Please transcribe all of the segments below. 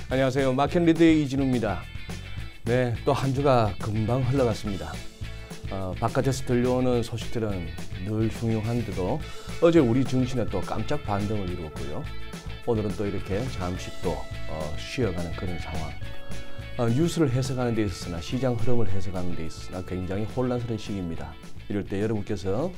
안녕하세요. 마켓리드의 이진우입니다. 네, 또 한 주가 금방 흘러갔습니다. 바깥에서 들려오는 소식들은 늘 흉흉한데도 어제 우리 증시는 또 깜짝 반등을 이루었고요. 오늘은 또 이렇게 잠시 또 쉬어가는 그런 상황. 뉴스를 해석하는 데 있어서나 시장 흐름을 해석하는 데 있어서나 굉장히 혼란스러운 시기입니다. 이럴 때 여러분께서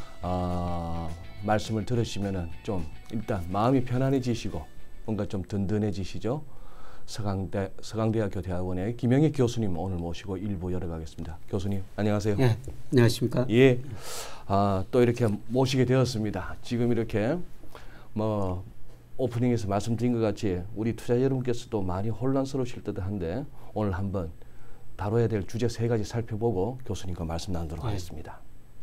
말씀을 들으시면은 좀 일단 마음이 편안해지시고 뭔가 좀 든든해지시죠. 서강대학교 대학원의 김영희 교수님 오늘 모시고 일부 열어가겠습니다. 교수님 안녕하세요. 네, 안녕하십니까? 예, 또 이렇게 모시게 되었습니다. 지금 이렇게 뭐 오프닝에서 말씀드린 것 같이 우리 투자 여러분께서도 많이 혼란스러우실 듯한데 오늘 한번 다뤄야 될 주제 3가지 살펴보고 교수님과 말씀 나누도록 하겠습니다.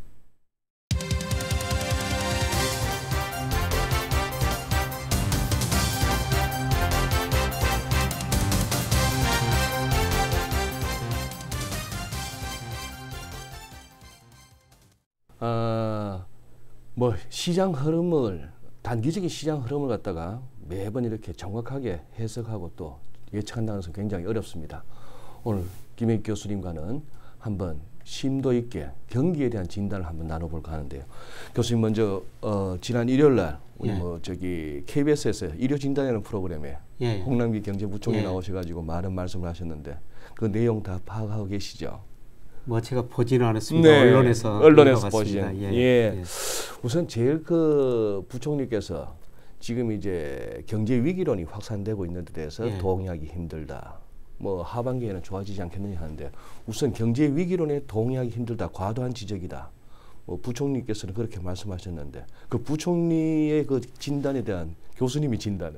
뭐 시장 흐름을 단기적인 시장 흐름을 갖다가 매번 이렇게 정확하게 해석하고 또 예측한다는 것은 굉장히 어렵습니다. 오늘 김영희 교수님과는 한번 심도 있게 경기에 대한 진단을 한번 나눠볼까 하는데요. 교수님 먼저 지난 일요일 날 우리 KBS에서 일요 진단이라는 프로그램에 홍남기 경제부총리 나오셔가지고 많은 말씀을 하셨는데 그 내용 다 파악하고 계시죠? 뭐 제가 보지는 않았습니다. 네, 언론에서 보신. 예. 우선 제일 그 부총리께서 지금 이제 경제 위기론이 확산되고 있는 데 대해서 동의하기 힘들다. 뭐 하반기에는 좋아지지 않겠느냐 하는데 우선 경제 위기론에 동의하기 힘들다. 과도한 지적이다. 뭐 부총리께서는 그렇게 말씀하셨는데 그 부총리의 그 진단에 대한 교수님이 진단은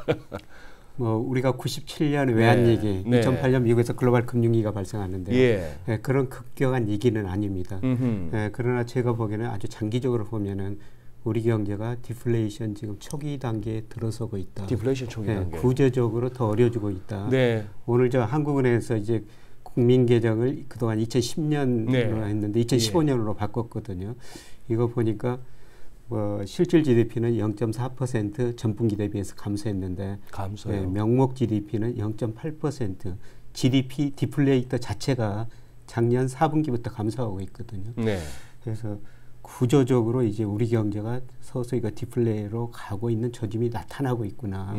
뭐 우리가 97년 외환위기, 2008년 미국에서 글로벌 금융위기가 발생하는데 그런 급격한 위기는 아닙니다. 그러나 제가 보기에는 아주 장기적으로 보면은 우리 경제가 디플레이션 지금 초기 단계에 들어서고 있다. 디플레이션 초기 단계. 구조적으로 더 어려지고 있다. 오늘 저 한국은행에서 이제 국민 계정을 그동안 2010년으로 했는데 2015년으로 바꿨거든요. 이거 보니까 실질 GDP는 0.4% 전분기 대비해서 감소했는데 명목 GDP는 0.8% GDP 디플레이터 자체가 작년 4분기부터 감소하고 있거든요. 그래서 구조적으로 이제 우리 경제가 서서히 디플레이로 가고 있는 조짐이 나타나고 있구나.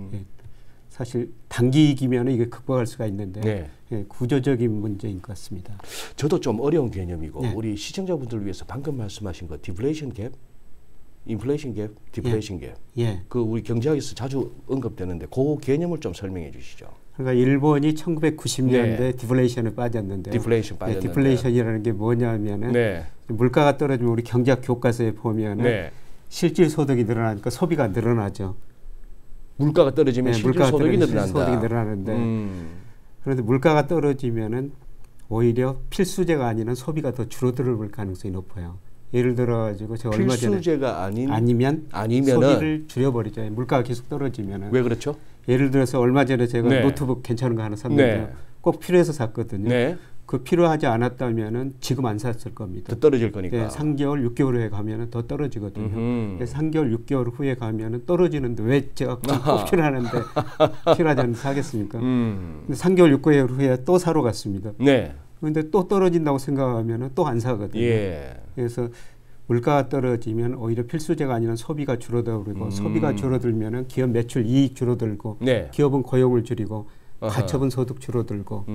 사실 단기이기면 이게 극복할 수가 있는데 구조적인 문제인 것 같습니다. 저도 좀 어려운 개념이고 우리 시청자분들 위해서 방금 말씀하신 거 디플레이션 갭, 인플레이션 갭, 디플레이션 갭. 그 우리 경제학에서 자주 언급되는데 그 개념을 좀 설명해 주시죠. 그러니까 일본이 1990년대 디플레이션에 빠졌는데 디플레이션이라는 게 뭐냐면은 물가가 떨어지면 우리 경제학 교과서에 보면은 실질 소득이 늘어나니까 소비가 늘어나죠. 물가가 떨어지면 실질 소득이 늘어난다. 소득이 늘어나는데 그런데 물가가 떨어지면은 오히려 필수재가 아닌 소비가 더 줄어들 가능성이 높아요. 예를 들어 가지고 제가 얼마 전에 필수재가 아니면 소비를 줄여버리죠. 물가가 계속 떨어지면은. 왜 그렇죠? 예를 들어서 얼마 전에 제가 노트북 괜찮은 거 하나 샀는데 꼭 필요해서 샀거든요. 그 필요하지 않았다면은 지금 안 샀을 겁니다. 더 떨어질 거니까. 3개월, 6개월 후에 가면은 더 떨어지거든요. 그래서 3개월, 6개월 후에 가면은 떨어지는데 왜 제가 꼭 필요하는데 필요하지 않은데 사겠습니까? 근데 3개월, 6개월 후에 또 사러 갔습니다. 그런데 또 떨어진다고 생각하면은 또 안 사거든요. 그래서 물가가 떨어지면 오히려 필수재가 아닌 소비가 줄어들고 소비가 줄어들면은 기업 매출 이익 줄어들고 기업은 고용을 줄이고 가처분 소득 줄어들고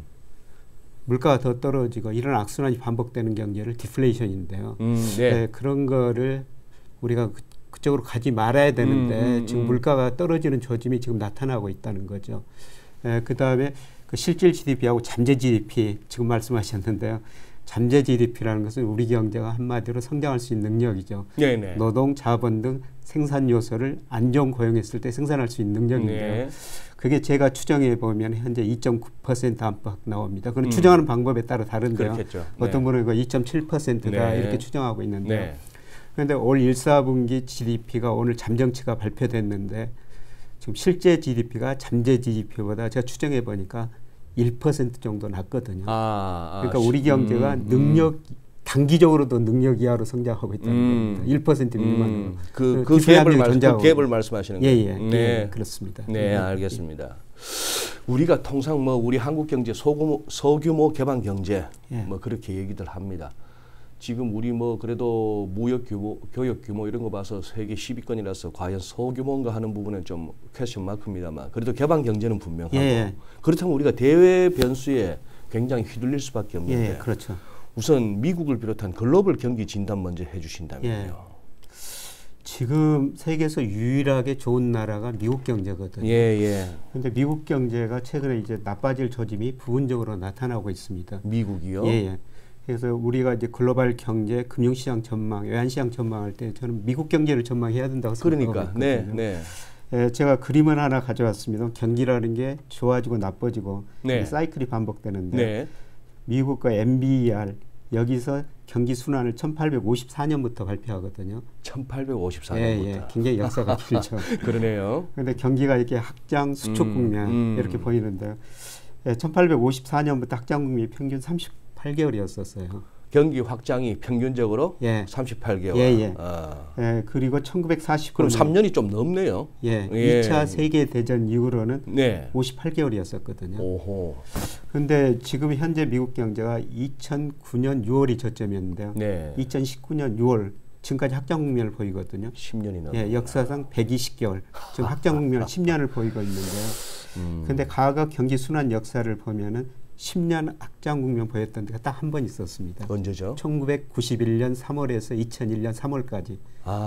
물가가 더 떨어지고 이런 악순환이 반복되는 경제를 디플레이션인데요. 그런 거를 우리가 그쪽으로 가지 말아야 되는데 지금 물가가 떨어지는 조짐이 지금 나타나고 있다는 거죠. 그다음에 그 실질 GDP하고 잠재 GDP 지금 말씀하셨는데요. 잠재 GDP라는 것은 우리 경제가 한마디로 성장할 수 있는 능력이죠. 노동, 자본 등 생산 요소를 안정 고용했을 때 생산할 수 있는 능력인데요. 그게 제가 추정해 보면 현재 2.9% 안팎 나옵니다. 그건 추정하는 방법에 따라 다른데요. 어떤 분은 2.7%다 이렇게 추정하고 있는데요. 그런데 올 1, 4분기 GDP가 오늘 잠정치가 발표됐는데 지금 실제 GDP가 잠재 GDP보다 제가 추정해 보니까 1% 정도 낮거든요. 그러니까 우리 경제가 단기적으로도 능력 이하로 성장하고 있다는 겁니다. 1% 미만으로. 그 갭을 말씀하시는 거예요? 예, 그렇습니다. 네, 알겠습니다. 우리가 통상 뭐 우리 한국 경제 소규모 개방 경제 예. 뭐 그렇게 얘기들 합니다. 지금 우리 뭐 그래도 무역 규모, 교역 규모 이런 거 봐서 세계 10위권이라서 과연 소규모인가 하는 부분은 좀 퀘스천 마크입니다만 그래도 개방 경제는 분명하고 예. 그렇다면 우리가 대외 변수에 굉장히 휘둘릴 수밖에 없는데 예, 그렇죠. 우선 미국을 비롯한 글로벌 경기 진단 먼저 해주신다면요. 예. 지금 세계에서 유일하게 좋은 나라가 미국 경제거든요. 예. 그런데 미국 경제가 최근에 이제 나빠질 조짐이 부분적으로 나타나고 있습니다. 미국이요? 예. 그래서 우리가 이제 글로벌 경제, 금융시장 전망, 외환시장 전망할 때 저는 미국 경제를 전망해야 된다고 생각하고 있거든요. 네. 예, 제가 그림을 하나 가져왔습니다. 경기라는 게 좋아지고 나빠지고 사이클이 반복되는데 미국과 MBER 여기서 경기 순환을 1854년부터 발표하거든요. 1854년부터. 예. 굉장히 역사가 길죠. 그러네요. 그런데 경기가 이렇게 확장 수축 국면 이렇게 보이는데요. 예, 1854년부터 확장 국면이 평균 38개월이었었어요. 경기 확장이 평균적으로 38개월. 예. 그리고 1949년. 그럼 3년이 좀 넘네요. 2차 세계 대전 이후로는 58개월이었었거든요. 오호. 그런데 지금 현재 미국 경제가 2009년 6월이 저점이었는데요. 2019년 6월 지금까지 확장 국면을 보이거든요. 10년이 넘. 역사상 120개월. 지금 확장 국면 10년을 보이고 있는데요. 그런데 과거 경기 순환 역사를 보면은 10년 확장 국면 보였던 데가 딱 한 번 있었습니다. 언제죠? 1991년 3월에서 2001년 3월까지.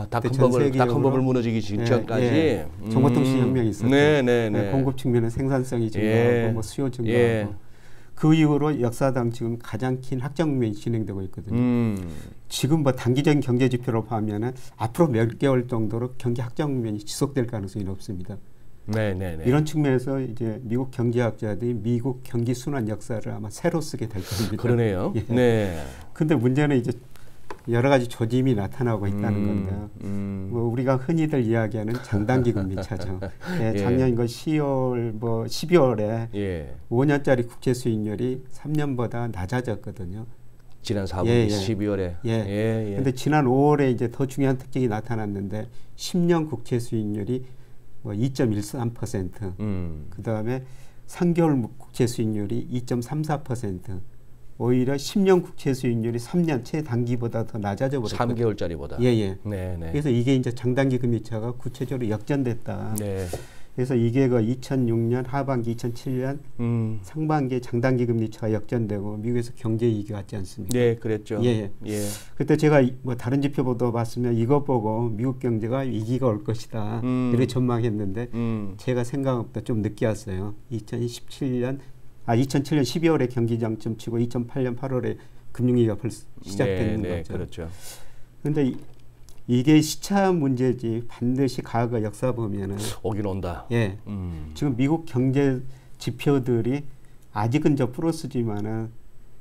닷컴버블 무너지기 직전까지 정보통신 혁명이 있었죠. 공급 측면은 생산성이 증가하고 뭐 수요 증가하고 그 이후로 역사상 지금 가장 긴 확장 국면이 진행되고 있거든요. 지금 뭐 단기적인 경제 지표로 보면은 앞으로 몇 개월 정도로 경기 확장 국면이 지속될 가능성이 높습니다. 이런 측면에서 이제 미국 경제학자들이 미국 경기 순환 역사를 아마 새로 쓰게 될 겁니다. 그러네요. 근데 문제는 이제 여러 가지 조짐이 나타나고 있다는 건데요. 뭐 우리가 흔히들 이야기하는 장단기 금리 차죠. 작년 이거 12월에 5년짜리 국채 수익률이 3년보다 낮아졌거든요. 지난 4분기 12월에. 근데 지난 5월에 이제 더 중요한 특징이 나타났는데 10년 국채 수익률이 뭐 2.13%, 그 다음에 3개월 국채 수익률이 2.34%, 오히려 10년 국채 수익률이 3년 최단기보다 더 낮아져 버렸거든요. 3개월짜리보다. 그래서 이게 이제 장단기 금리차가 구체적으로 역전됐다. 그래서 이게 그 2006년 하반기, 2007년 상반기에 장단기 금리차가 역전되고 미국에서 경제 위기가 왔지 않습니까? 그랬죠. 그때 제가 뭐 다른 지표보다 봤으면 이것 보고 미국 경제가 위기가 올 것이다 이렇게 전망했는데 제가 생각보다 좀 늦게 왔어요. 2007년 12월에 경기 장점 치고 2008년 8월에 금융위기가 벌써 시작된 거죠. 그렇죠. 그런데 이게 시차 문제지 반드시 과거 역사 보면은 오긴 온다. 지금 미국 경제 지표들이 아직은 저 플러스지만은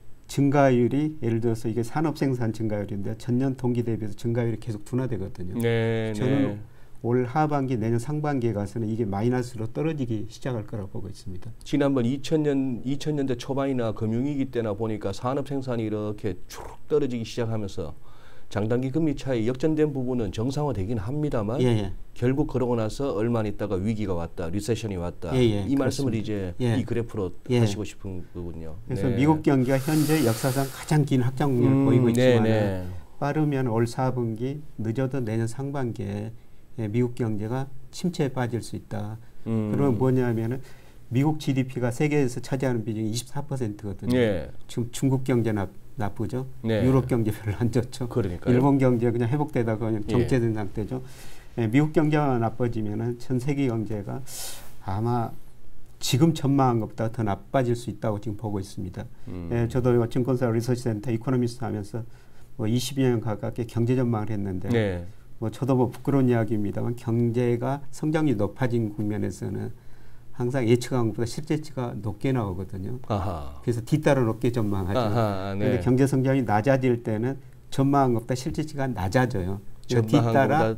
증가율이 예를 들어서 이게 산업 생산 증가율인데 전년 동기 대비해서 증가율이 계속 둔화되거든요. 저는 올 하반기 내년 상반기에 가서는 이게 마이너스로 떨어지기 시작할 거라고 보고 있습니다. 지난번 2000년대 초반이나 금융위기 때나 보니까 산업 생산이 이렇게 쭉 떨어지기 시작하면서 장단기 금리 차이 역전된 부분은 정상화되긴 합니다만 결국 그러고 나서 얼마 있다가 위기가 왔다, 리세션이 왔다. 이 말씀을 이제 이 그래프로 하시고 싶은 거군요. 그래서 미국 경기가 현재 역사상 가장 긴 확장 국면을 보이고 있지만 빠르면 올 4분기, 늦어도 내년 상반기에 미국 경제가 침체에 빠질 수 있다. 그러면 뭐냐면은 미국 GDP가 세계에서 차지하는 비중이 24%거든요. 지금 중국 경제 나쁘죠. 유럽 경제 별로 안 좋죠. 그러니까요. 일본 경제 그냥 회복되다가 그냥 정체된 상태죠. 미국 경제가 나빠지면은 전 세계 경제가 아마 지금 전망한 것보다 더 나빠질 수 있다고 지금 보고 있습니다. 저도 증권사 리서치센터 이코노미스트 하면서 뭐 20년 가깝게 경제 전망을 했는데 뭐 저도 뭐 부끄러운 이야기입니다만 경제가 성장률이 높아진 국면에서는 항상 예측한 것보다 실제치가 높게 나오거든요. 그래서 뒤따라 높게 전망하죠. 그런데 경제 성장이 낮아질 때는 전망한 것보다 실제치가 낮아져요. 뒤따라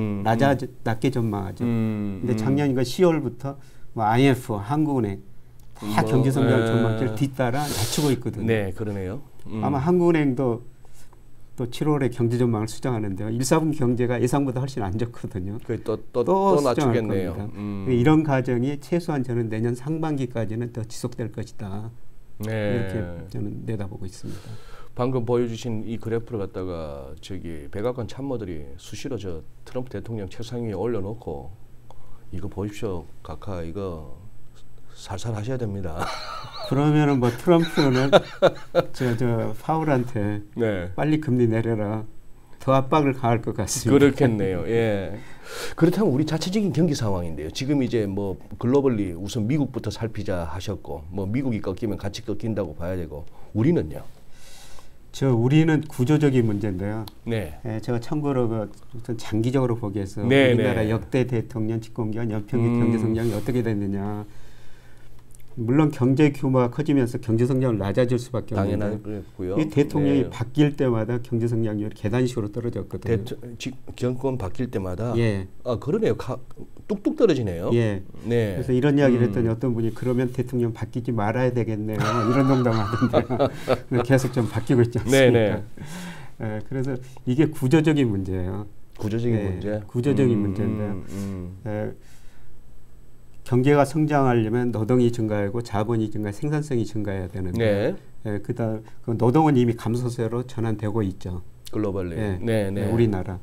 낮게 전망하죠. 근데 작년 이거 10월부터 뭐 IMF, 한국은행 다 경제 성장 전망치를 뒤따라 낮추고 있거든요. 그러네요. 아마 한국은행도 또 7월에 경제전망을 수정하는데요. 1, 4분기 경제가 예상보다 훨씬 안 좋거든요. 또 낮추겠네요. 이런 과정이 최소한 저는 내년 상반기까지는 더 지속될 것이다. 네. 이렇게 저는 내다보고 있습니다. 방금 보여주신 이 그래프를 갖다가 저기 백악관 참모들이 수시로 저 트럼프 대통령 책상 위에 올려놓고 이거 보십시오, 각하 이거 살살 하셔야 됩니다. 그러면은 뭐 트럼프는 저 파울한테 네. 빨리 금리 내려라. 더 압박을 가할 것 같습니다. 그렇겠네요. 예. 그렇다면 우리 자체적인 경기 상황인데요. 지금 이제 뭐 글로벌리 우선 미국부터 살피자 하셨고, 뭐 미국이 꺾이면 같이 꺾인다고 봐야 되고, 우리는요? 우리는 구조적인 문제인데요. 네. 제가 참고로 장기적으로 보기 위해서 우리나라 역대 대통령 집권기간 연평균 경제 성장이 어떻게 됐느냐. 물론 경제 규모가 커지면서 경제 성장은 낮아질 수밖에 없는데 이 대통령이 바뀔 때마다 경제 성장률이 계단식으로 떨어졌거든요. 정권 바뀔 때마다 예. 아 그러네요. 뚝뚝 떨어지네요. 예. 네. 그래서 이런 이야기를 했더니 어떤 분이 그러면 대통령 바뀌지 말아야 되겠네요. 이런 농담하던데요. 계속 좀 바뀌고 있지 않습니까? 그래서 이게 구조적인 문제예요. 구조적인 문제. 구조적인 문제인데. 경제가 성장하려면 노동이 증가하고 자본이 증가, 생산성이 증가해야 되는데, 그다음 노동은 이미 감소세로 전환되고 있죠. 글로벌리. 우리나라.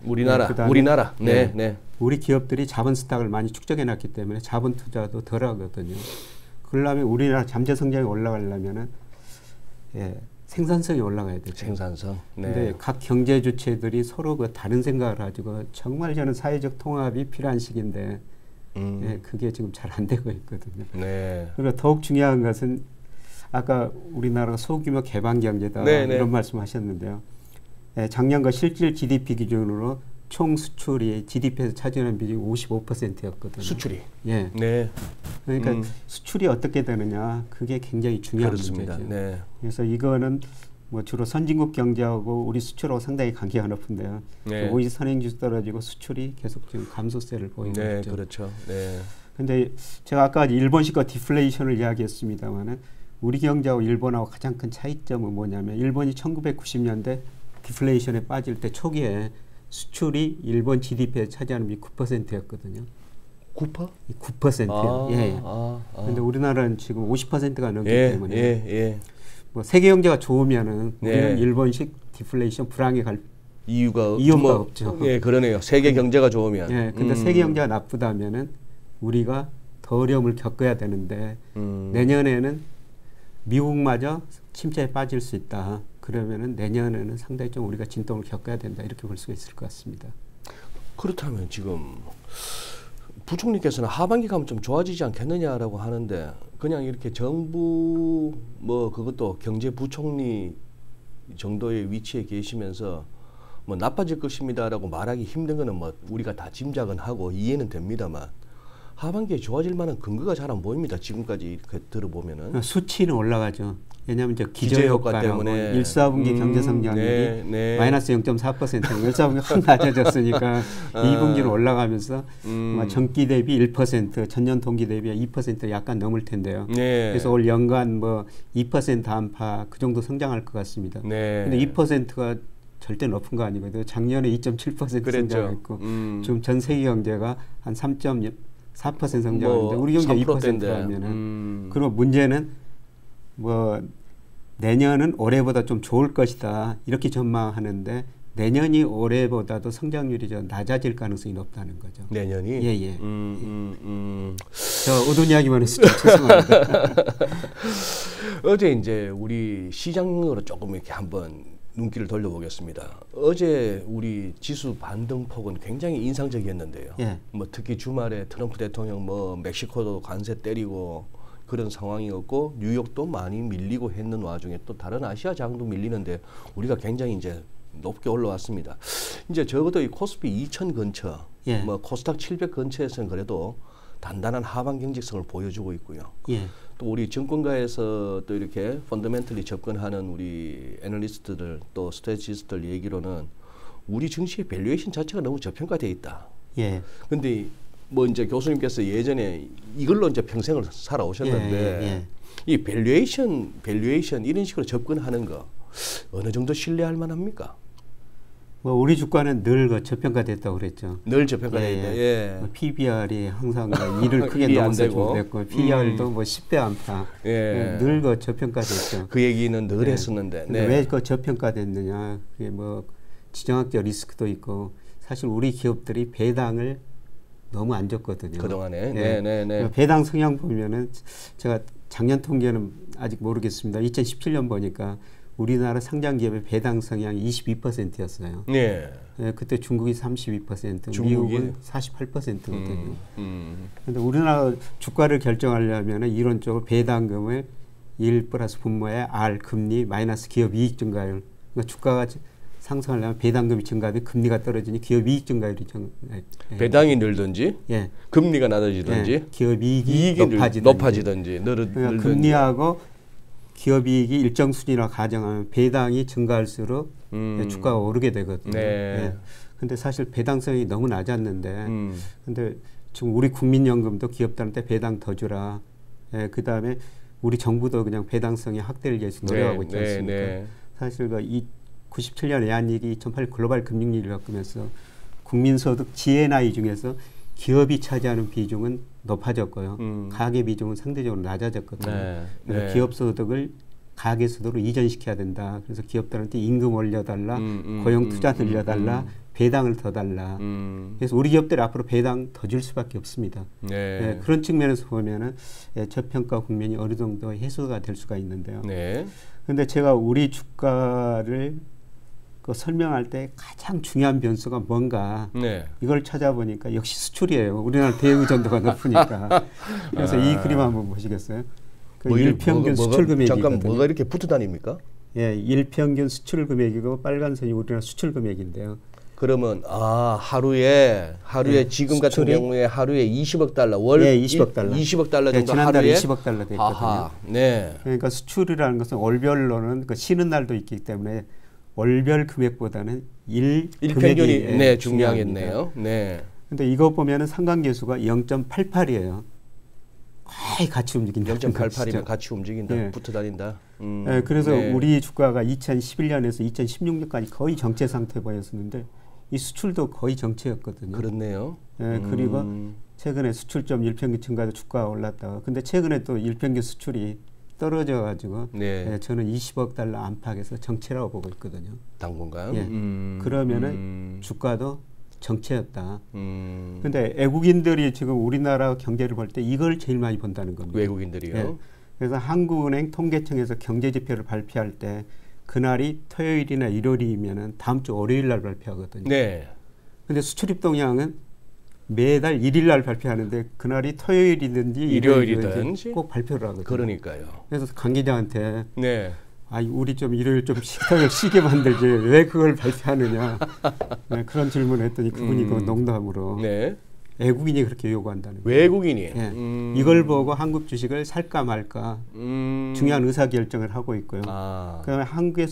우리 기업들이 자본 스탁을 많이 축적해놨기 때문에 자본 투자도 덜하거든요. 그러려면 우리나라 잠재 성장이 올라가려면은 생산성이 올라가야 되죠. 생산성. 근데 각 경제 주체들이 서로 그 다른 생각을 가지고 정말 저는 사회적 통합이 필요한 시기인데. 그게 지금 잘 안 되고 있거든요. 그리고 더욱 중요한 것은 아까 우리나라가 소규모 개방 경제다 이런 말씀하셨는데요. 작년과 실질 GDP 기준으로 총 수출이 GDP에서 차지하는 비중이 55%였거든요. 수출이. 그러니까 수출이 어떻게 되느냐 그게 굉장히 중요한 문제죠. 그래서 이거는 뭐 주로 선진국 경제하고 우리 수출하고 상당히 관계가 높은데요. 오이 선행지수 떨어지고 수출이 계속 지금 감소세를 보이고 있죠. 그렇죠. 근데 제가 아까 일본식과 디플레이션을 이야기했습니다만은 우리 경제하고 일본하고 가장 큰 차이점은 뭐냐면 일본이 1990년대 디플레이션에 빠질 때 초기에 수출이 일본 GDP에 차지하는 비 9%였거든요. 9%? 9%요. 근데 우리나라는 지금 50%가 넘기 때문에 뭐 세계 경제가 좋으면은 우리는 일본식 디플레이션 불황에 갈 이유가 없죠. 그러네요. 세계 경제가 좋으면. 근데 세계 경제가 나쁘다면은 우리가 더 어려움을 겪어야 되는데 내년에는 미국마저 침체에 빠질 수 있다. 그러면은 내년에는 상당히 좀 우리가 진동을 겪어야 된다. 이렇게 볼 수가 있을 것 같습니다. 그렇다면 지금 부총리께서는 하반기 가면 좀 좋아지지 않겠느냐라고 하는데 그냥 이렇게 정부 뭐 그것도 경제부총리 정도의 위치에 계시면서 뭐 나빠질 것입니다라고 말하기 힘든 거는 뭐 우리가 다 짐작은 하고 이해는 됩니다만 하반기에 좋아질 만한 근거가 잘 안 보입니다. 지금까지 이렇게 들어보면은 수치는 올라가죠. 왜냐하면 저 기저효과 때문에 1, 4분기 경제 성장률이 마이너스 0.4%, 1사분기 확 낮아졌으니까 2분기는 올라가면서 전기 대비 1%, 전년 동기 대비 2% 약간 넘을 텐데요. 그래서 올 연간 뭐 2% 안팎 그 정도 성장할 것 같습니다. 근데 2%가 절대 높은 거 아니거든요. 작년에 2.7% 성장했고 지금 전 세계 경제가 한 3.4% 성장하는데 우리 경제 2%가 하면은 그럼 문제는 뭐 내년은 올해보다 좀 좋을 것이다 이렇게 전망하는데 내년이 올해보다도 성장률이 좀 낮아질 가능성이 높다는 거죠. 내년이? 저 어두운 이야기만 해서 죄송합니다. 어제 이제 우리 시장으로 조금 이렇게 한번 눈길을 돌려보겠습니다. 어제 우리 지수 반등폭은 굉장히 인상적이었는데요. 뭐 특히 주말에 트럼프 대통령 뭐 멕시코도 관세 때리고 그런 상황이었고 뉴욕도 많이 밀리고 했는 와중에 또 다른 아시아 장도 밀리는데 우리가 굉장히 이제 높게 올라왔습니다. 이제 적어도 이 코스피 2000 근처, 뭐 코스닥 700 근처에서는 그래도 단단한 하방 경직성을 보여주고 있고요. 또 우리 증권가에서 또 이렇게 펀더멘털리 접근하는 우리 애널리스트들 또 스트레티스트들 얘기로는 우리 증시의 밸류에이션 자체가 너무 저평가되어 있다. 근데 뭐 이제 교수님께서 예전에 이걸로 이제 평생을 살아오셨는데 이 밸류에이션 이런 식으로 접근하는 거 어느 정도 신뢰할 만합니까? 뭐 우리 주가는 늘 그 저평가됐다고 그랬죠. 늘 저평가됐다. 예. 뭐 PBR이 항상 일을 크게 넘어서 좋았고 PR도 뭐 10배 안팎. 늘 그 저평가됐죠. 그 얘기는 늘 했었는데. 네. 왜 그 저평가됐느냐? 그게 뭐 지정학적 리스크도 있고 사실 우리 기업들이 배당을 너무 안 줬거든요. 그동안에. 네. 배당 성향 보면은 제가 작년 통계는 아직 모르겠습니다. 2017년 보니까 우리나라 상장 기업의 배당 성향이 22%였어요. 네. 네, 그때 중국이 32%, 미국은 48%거든요. 그런데 우리나라 주가를 결정하려면 이론적으로 배당금을 1 플러스 분모의 R 금리 마이너스 기업 이익 증가율. 그러니까 주가가 상승하려면 배당금이 증가하면 금리가 떨어지니 기업 이익 증가율이 배당이 늘든지, 예. 금리가 낮아지든지, 기업 이익이 높아지든지. 그러니까 금리하고 기업 이익이 일정 수준이라 가정하면 배당이 증가할수록 주가가 오르게 되거든요. 근데 사실 배당성이 너무 낮았는데, 근데 지금 우리 국민연금도 기업들한테 배당 더 주라. 그다음에 우리 정부도 그냥 배당성이 확대를 위해서 노력하고 있지 않습니까? 사실 그 97년 외환위기 2008 글로벌 금융위기를 겪으면서 국민소득 GNI 중에서 기업이 차지하는 비중은 높아졌고요. 가계 비중은 상대적으로 낮아졌거든요. 기업 소득을 가계 소득으로 이전시켜야 된다. 그래서 기업들한테 임금 올려달라, 고용 투자 늘려달라, 배당을 더 달라. 그래서 우리 기업들이 앞으로 배당 더 줄 수밖에 없습니다. 그런 측면에서 보면은 저평가 국면이 어느 정도 해소가 될 수가 있는데요. 그런데 제가 우리 주가를 설명할 때 가장 중요한 변수가 뭔가 이걸 찾아보니까 역시 수출이에요. 우리나라 대의존도가 높으니까. 그래서 이 그림 한번 보시겠어요? 그 뭐 일평균 수출 금액이 잠깐 뭐가 이렇게 붙어 다닙니까? 예, 일평균 수출 금액이고 빨간 선이 우리나라 수출 금액인데요. 그러면 하루에 지금 같은 경우에 하루에 20억 달러 월 20억 달러 20억 달러 정도 지난달에 하루에 20억 달러 됐거든요. 그러니까 수출이라는 것은 월별로는 쉬는 날도 있기 때문에 월별 금액보다는 일평균이 중요하겠네요. 근데 이거 보면은 상관계수가 0.88이에요. 거의 같이 움직인다. 0.88이면 같이 움직인다. 붙어 다닌다. 그래서 우리 주가가 2011년에서 2016년까지 거의 정체 상태 보였었는데 이 수출도 거의 정체였거든요. 그렇네요. 그리고 최근에 수출점 일평균 증가도 주가가 올랐다가 근데 최근에 또 일평균 수출이 떨어져 가지고 저는 20억 달러 안팎에서 정체라고 보고 있거든요. 당분간. 그러면은 주가도 정체였다. 근데 외국인들이 지금 우리나라 경제를 볼 때 이걸 제일 많이 본다는 겁니다. 외국인들이요? 그래서 한국은행 통계청에서 경제 지표를 발표할 때 그날이 토요일이나 일요일이면은 다음 주 월요일 날 발표하거든요. 근데 수출입 동향은 매달 1일 날 발표하는데 그날이 토요일이든지 일요일이든지 꼭 발표를 하거든요. 그러니까요. 그래서 관계자한테 우리 좀 일요일 좀 식탁을 쉬게 만들지 왜 그걸 발표하느냐 그런 질문을 했더니 그분이 그 농담으로 외국인이 그렇게 요구한다는 거예요. 외국인이 이걸 보고 한국 주식을 살까 말까 중요한 의사결정을 하고 있고요. 그다음에 한국의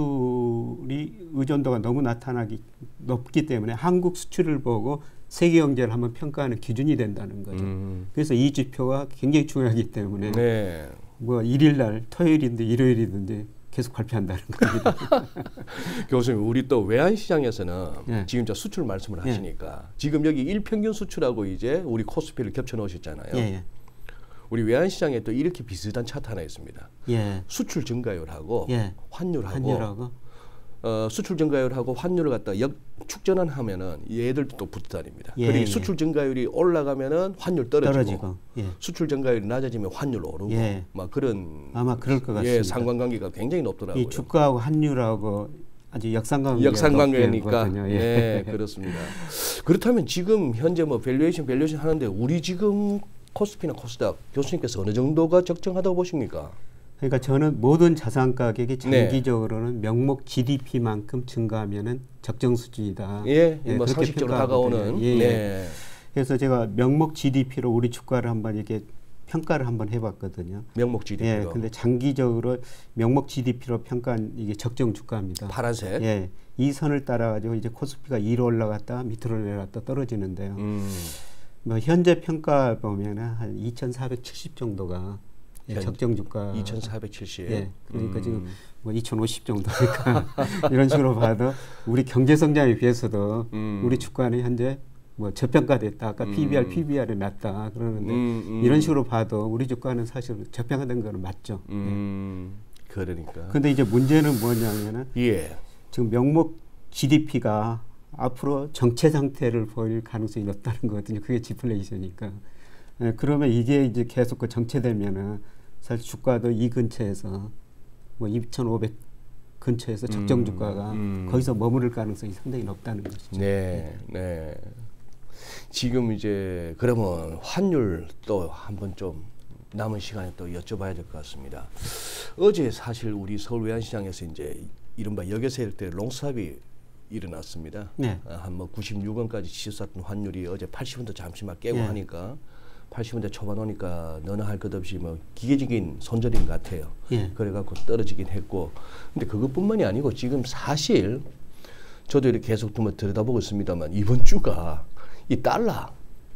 수출이 의존도가 너무 높기 때문에 한국 수출을 보고 세계 경제를 한번 평가하는 기준이 된다는 거죠. 그래서 이 지표가 굉장히 중요하기 때문에 뭐 일일날 토요일인데 일요일이든지 계속 발표한다는 겁니다. 교수님, 우리 또 외환시장에서는 지금 저 수출 말씀을 하시니까 지금 여기 일평균 수출하고 이제 우리 코스피를 겹쳐 놓으셨잖아요. 우리 외환시장에 또 이렇게 비슷한 차트 하나 있습니다. 수출 증가율하고 환율하고 수출 증가율하고 환율을 갖다 축전환 하면은 얘들도 또 붙어 다닙니다. 그리고 수출 증가율이 올라가면은 환율 떨어지고 수출 증가율이 낮아지면 환율 오르고 막 그런 아마 그럴 것 같습니다. 상관관계가 굉장히 높더라고요. 이 주가하고 환율하고 아주 역상관계니까. 그렇습니다. 그렇다면 지금 현재 뭐 밸류에이션 하는데 우리 지금 코스피나 코스닥 교수님께서 어느 정도가 적정하다고 보십니까? 그러니까 저는 모든 자산 가격이 장기적으로는 명목 GDP만큼 증가하면은 적정 수준이다. 뭐 상식적으로 다가오는. 그래서 제가 명목 GDP로 우리 주가를 한번 이렇게 평가를 한번 해봤거든요. 명목 GDP로. 근데 장기적으로 명목 GDP로 평가한 이게 적정 주가입니다. 파란색. 이 선을 따라가지고 이제 코스피가 위로 올라갔다 밑으로 내려갔다 떨어지는데요. 뭐 현재 평가 보면은 한 2,470 정도가 적정 주가 2,470. 예, 그러니까 지금 뭐 2,050 정도니까 이런 식으로 봐도 우리 경제 성장에 비해서도 우리 주가는 현재 뭐 저평가됐다. 아까 PBR, PBR이 낮다 그러는데 이런 식으로 봐도 우리 주가는 사실 저평가된 거는 맞죠. 그러니까. 근데 이제 문제는 뭐냐면은 예. 지금 명목 GDP가 앞으로 정체 상태를 보일 가능성이 높다는 거거든요. 그게 디플레이션이니까. 예, 그러면 이게 이제 계속 그 정체되면은 사실 주가도 이 근처에서 뭐 2,500 근처에서 적정 주가가 거기서 머무를 가능성이 상당히 높다는 것이죠. 네, 네. 지금 이제 그러면 환율 또 한번 좀 남은 시간에 또 여쭤봐야 될 것 같습니다. 어제 사실 우리 서울 외환시장에서 이제 이른바 역에서 때 롱스탑이 일어났습니다. 네. 한 뭐 96원까지 치솟았던 환율이 어제 80원대 잠시 막 깨고 하니까 80원대 초반 오니까 너나 할 것 없이 뭐 기계적인 손절인 것 같아요. 그래갖고 떨어지긴 했고, 근데 그것뿐만이 아니고 지금 사실 저도 이렇게 계속 들여다보고 있습니다만 이번 주가 이 달러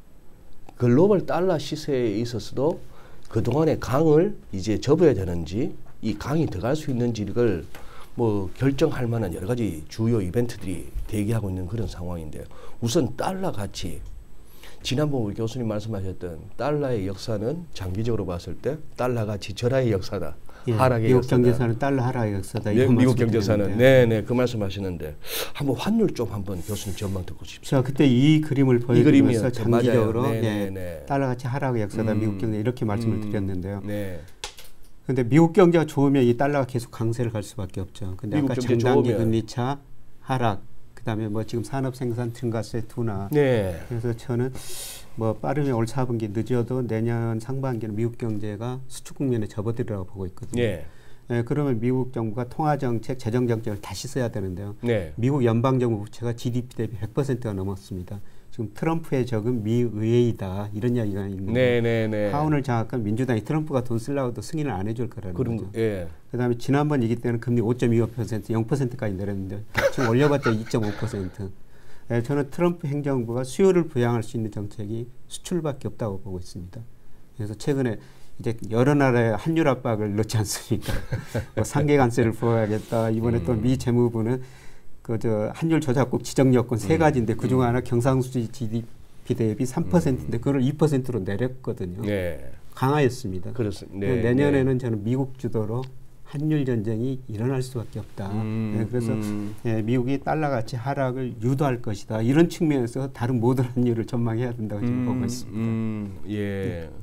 글로벌 달러 시세에 있어서도 그동안의 강을 이제 접어야 되는지 이 강이 들어갈 수 있는지를 뭐 결정할 만한 여러 가지 주요 이벤트들이 대기하고 있는 그런 상황인데요. 우선 달러 가치, 지난번 우리 교수님 말씀하셨던 달러의 역사는 장기적으로 봤을 때 달러 가치 절하의 역사다. 하락의 미국 역사다. 경제사는 달러 하락의 역사다. 네, 미국 경제사는 네네 그 말씀하시는데 한번 환율 좀 한번 교수님 전망 듣고 싶습니다. 자, 그때 이 그림을 보여드리면서 장기적으로 달러 가치 하락의 역사다. 미국 경제 이렇게 말씀을 드렸는데요. 근데 미국 경제가 좋으면 이 달러가 계속 강세를 갈 수밖에 없죠. 근데 아까 장단기 금리차 하락, 그다음에 뭐 지금 산업 생산 증가세 둔화. 그래서 저는 뭐 빠르면 올 4분기 늦어도 내년 상반기는 미국 경제가 수축 국면에 접어들으라고 보고 있거든요. 그러면 미국 정부가 통화정책, 재정정책을 다시 써야 되는데요. 미국 연방정부 부채가 GDP 대비 100%가 넘었습니다. 지금 트럼프의 적은 미의회이다 이런 이야기가 있는데 하원을 장악한 민주당이 트럼프가 돈 쓰려고도 승인을 안 해줄 거라는 거죠. 그다음에 지난번 이기 때는 금리 5.25% 0%까지 내렸는데 지금 올려봤자 2.5%. 저는 트럼프 행정부가 수요를 부양할 수 있는 정책이 수출밖에 없다고 보고 있습니다. 그래서 최근에 이제 여러 나라의 환율 압박을 넣지 않습니까? 뭐 상계 관세를 부과하겠다. 이번에 또 미 재무부는 그 환율 조작국 지정 여건 세 가지인데 그 중 하나 경상수지 GDP 대비 3%인데 그걸 2%로 내렸거든요. 강화했습니다. 그렇습니다. 내년에는 저는 미국 주도로 환율 전쟁이 일어날 수밖에 없다. 그래서 미국이 달러 가치 하락을 유도할 것이다. 이런 측면에서 다른 모든 환율을 전망해야 된다고 지금 보고 있습니다.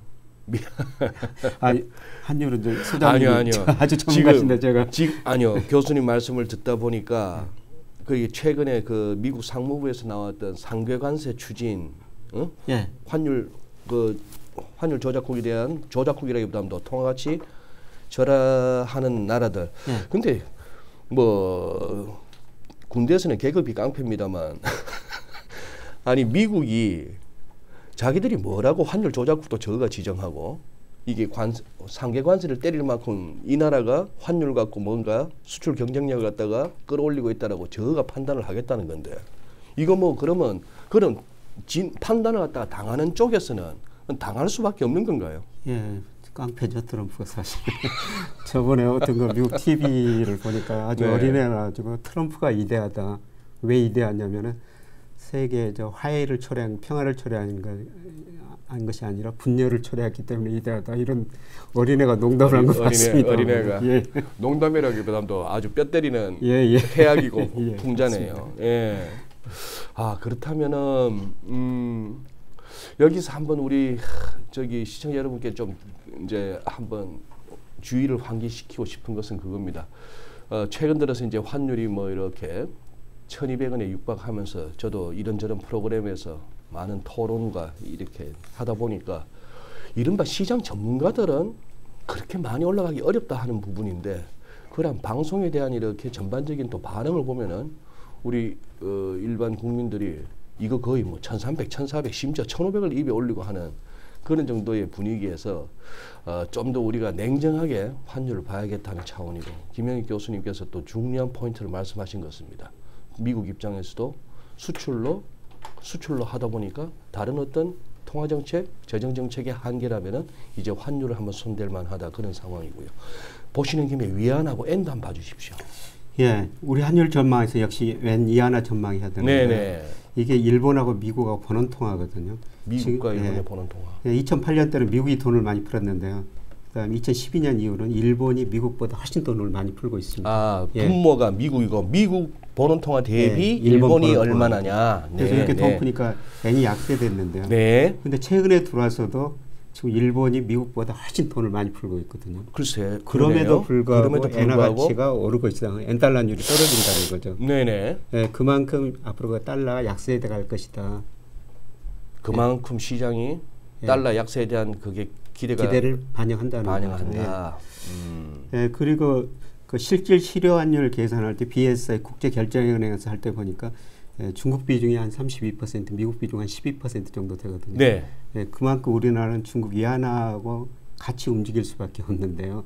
환율은 좀 소장님 아주 전문가신데 제가 아니요 교수님 말씀을 듣다 보니까 그 최근에 그 미국 상무부에서 나왔던 상계관세 추진, 환율 환율 조작국에 대한 조작국이라기보다도 통화가치 절하하는 나라들. 근데 뭐 군대에서는 계급이 깡패입니다만 아니 미국이 자기들이 뭐라고 환율 조작국도 저거가 지정하고 이게 상계 관세를 때릴 만큼 이 나라가 환율 갖고 뭔가 수출 경쟁력을 갖다가 끌어올리고 있다라고 저거가 판단을 하겠다는 건데 이거 뭐 그러면 그런 판단을 갖다가 당하는 쪽에서는 당할 수밖에 없는 건가요? 깡패죠 트럼프가 사실. 저번에 어떤 거 미국 TV를 보니까 아주 어린애가지고 트럼프가 이대하다. 왜 이대하냐면은 세계 화해를 초래한 평화를 초래한 것이 아니라 분열을 초래했기 때문에 이대하다. 이런 어린애가 농담을 한 것 같습니다. 어린애가 농담이라기보다도 아주 뼈 때리는 해악이고 풍자네요. 그렇다면은 여기서 한번 우리 저기 시청자 여러분께 좀 이제 한번 주의를 환기시키고 싶은 것은 그겁니다. 최근 들어서 이제 환율이 뭐 이렇게 1,200원에 육박하면서 저도 이런저런 프로그램에서 많은 토론과 이렇게 하다 보니까 이른바 시장 전문가들은 그렇게 많이 올라가기 어렵다 하는 부분인데 그런 방송에 대한 이렇게 전반적인 또 반응을 보면은 우리 일반 국민들이 이거 거의 뭐 1,300, 1,400 심지어 1,500을 입에 올리고 하는 그런 정도의 분위기에서 좀 더 우리가 냉정하게 환율을 봐야겠다는 차원이고 김영익 교수님께서 또 중요한 포인트를 말씀하신 것입니다. 미국 입장에서도 수출로 하다 보니까 다른 어떤 통화정책, 재정정책의 한계라면은 이제 환율을 한번 손댈 만하다 그런 상황이고요. 보시는 김에 위안하고 엔도 한번 봐주십시오. 예, 우리 환율 전망에서 역시 웬 위안화 전망이 해야 되는데 네네. 이게 일본하고 미국하고 번원 통화거든요. 미국과 일본의 번원 통화. 2008년 때는 미국이 돈을 많이 풀었는데요. 그다음 2012년 이후로는 일본이 미국보다 훨씬 돈을 많이 풀고 있습니다. 아, 분모가 미국이고 미국 번원 통화 대비 일본이 얼마나냐. 그래서 이렇게 돈 푸니까 엔이 약세됐는데요. 네. 근데 최근에 들어와서도 지금 일본이 미국보다 훨씬 돈을 많이 풀고 있거든요. 글쎄. 그럼에도 불구하고 엔화 가치가 오르고 있어요. 엔 달러율이 떨어진다는 거죠. 네네. 네, 그만큼 앞으로 달러가 약세돼 갈 것이다. 그만큼 시장이 달러 약세에 대한 그게 기대를 반영한다는 거죠. 네, 그리고 그 실질 실효 환율 계산할 때 BSI 국제결제은행에서 할 때 보니까 중국 비중이 한 32%, 미국 비중 한 12% 정도 되거든요. 네. 그만큼 우리나라는 중국 위안화하고 같이 움직일 수밖에 없는데요.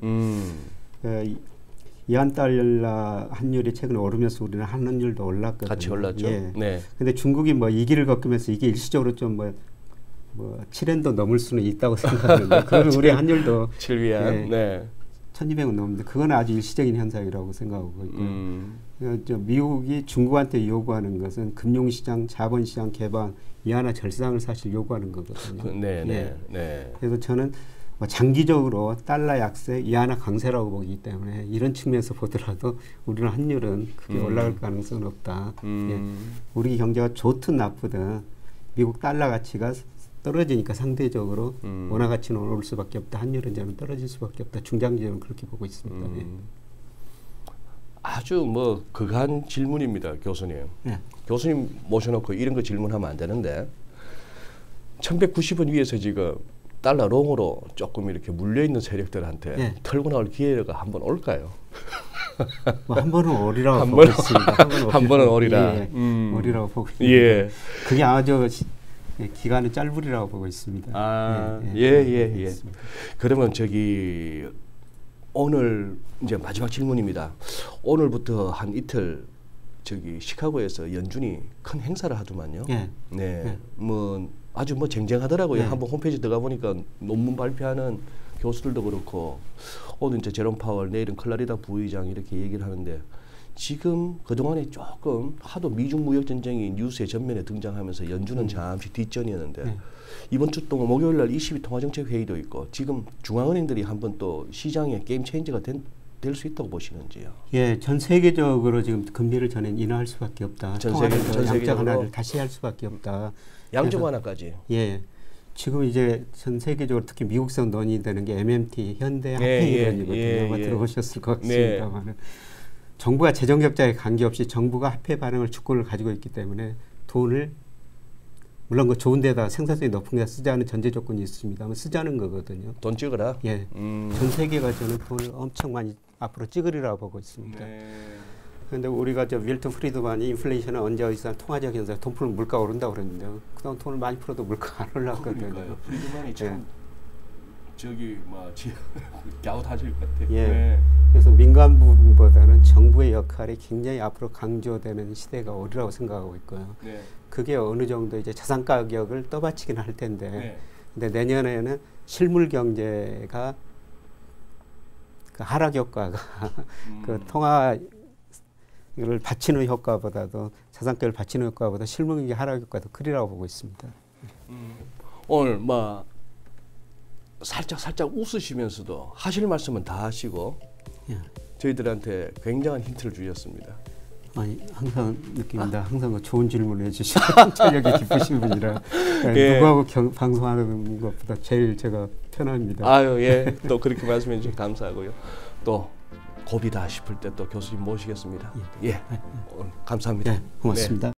위안 달러 환율이 최근에 오르면서 우리는 환율도 올랐거든요. 같이 올랐죠. 네. 근데 중국이 뭐 이 길을 겪으면서 이게 일시적으로 좀 뭐 7엔도 넘을 수는 있다고 생각하는데 그러면 우리 환율도 7위안. 네. 1200은 넘는데 그건 아주 일시적인 현상이라고 생각하고 있고요. 미국이 중국한테 요구하는 것은 금융시장, 자본시장 개방, 위안화 절상을 사실 요구하는 거거든요. 네. 그래서 저는 장기적으로 달러 약세, 위안화 강세라고 보기 때문에 이런 측면에서 보더라도 우리는 환율은 크게 올라갈 가능성은 없다. 우리 경제가 좋든 나쁘든 미국 달러 가치가 떨어지니까 상대적으로 원화 가치는 오를 수밖에 없다. 환율은 저는 떨어질 수밖에 없다. 중장기적으로 그렇게 보고 있습니다. 아주 뭐 극한 질문입니다, 교수님. 교수님 모셔놓고 이런 거 질문하면 안 되는데 1190원 위에서 지금 달러 롱으로 조금 이렇게 물려있는 세력들한테 털고 나올 기회가 한번 올까요? 뭐 한 번은 오리라고 보고 있습니다. 한 번은 오리라. 오리라고 보고 있습니다. 그게 아주 기간은 짧으리라고 보고 있습니다. 그러면 저기 오늘 이제 마지막 질문입니다. 오늘부터 한 이틀 저기 시카고에서 연준이 큰 행사를 하더만요. 뭐 아주 뭐 쟁쟁하더라고요. 한번 홈페이지 들어가 보니까 논문 발표하는 교수들도 그렇고 오늘 이제 제롬 파월, 내일은 클라리다 부의장 이렇게 얘기를 하는데 지금 그동안에 조금 하도 미중 무역 전쟁이 뉴스의 전면에 등장하면서 연준은 잠시 뒷전이었는데 이번 주 동안 목요일 날 22 통화정책 회의도 있고 지금 중앙은행들이 한번 또 시장의 게임 체인저가 될 수 있다고 보시는지요? 예, 전 세계적으로 지금 금리를 전엔 인하할 수밖에 없다. 전 양적 완화를 다시 할 수밖에 없다. 양적 완화까지. 예. 지금 이제 전 세계적으로 특히 미국에서 논의되는 게 MMT 현대 화폐 이론이거든요. 아마 들어보셨을 것 같습니다만은. 정부가 재정 적자에 관계없이 정부가 화폐 발행을 주권을 가지고 있기 때문에 돈을 물론 그 좋은 데다 생산성이 높은 데 쓰자는 전제 조건이 있습니다만 쓰자는 거거든요. 돈 찍어라. 예. 전 세계가 저는 돈을 엄청 많이 앞으로 찍으리라고 보고 있습니다. 그런데 우리가 저 밀턴 프리드만이 인플레이션은 언제 어디서 통화적 현상, 돈 풀면 물가 오른다고 그랬는데요. 그동안 돈을 많이 풀어도 물가 안 올랐거든요. 프리드만이 참 저기 뭐 갸웃하실 것 같아요. 그래서 민간 부분보다는 정부의 역할이 굉장히 앞으로 강조되는 시대가 오리라고 생각하고 있고요. 그게 어느 정도 이제 자산 가격을 떠받치긴 할 텐데, 근데 내년에는 실물 경제가 그 하락 효과가 그 통화를 받치는 효과보다도 자산 가격을 받치는 효과보다 실물 경제 하락 효과가 더 크리라고 보고 있습니다. 오늘 뭐 살짝 웃으시면서도 하실 말씀은 다 하시고 저희들한테 굉장한 힌트를 주셨습니다. 아니 항상 느낍니다. 항상 그 좋은 질문을 해주시고 체력이 깊으신 분이라 누구하고 방송하는 것보다 제일 제가 편합니다. 또 그렇게 말씀해 주셔서 감사하고요. 또 고비다 싶을 때 또 교수님 모시겠습니다. 오늘 감사합니다. 고맙습니다.